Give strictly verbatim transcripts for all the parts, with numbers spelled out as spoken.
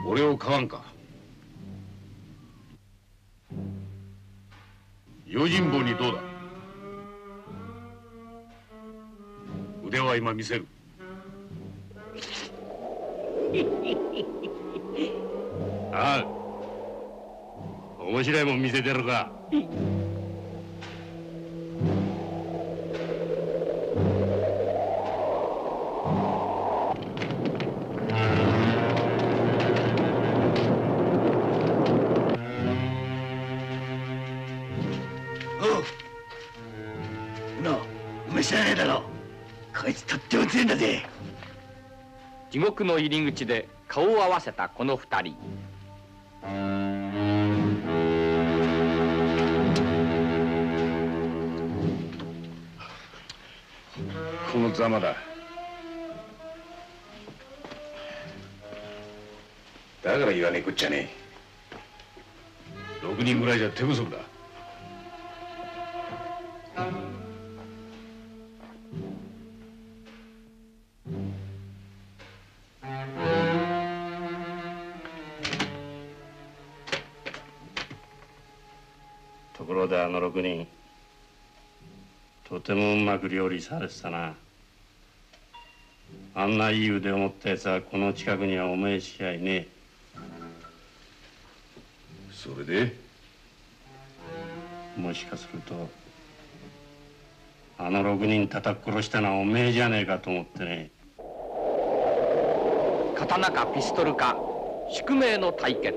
俺を買わんか。用心棒にどうだ。腕は今見せる。ああ、面白いもん見せてるか。 知らねえだろ。こいつとっても強いんだぜ。 地獄の入り口で顔を合わせたこの二人。 このざまだ。だから言わねえこっちゃねえ。六人ぐらいじゃ手不足だ。ところであの六人、とてもうまく料理されてたな。あんないい腕を持ったやつはこの近くにはおめえしかいねえ。それでもしかするとあの六人叩き殺したのはおめえじゃねえかと思ってね。 刀かピストルか宿命の対決。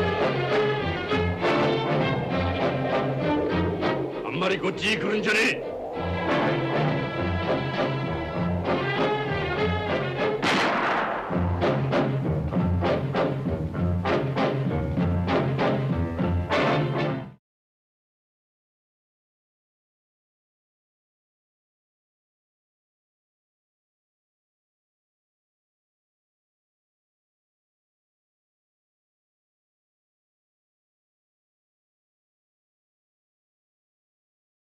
こっちに来るんじゃねえ。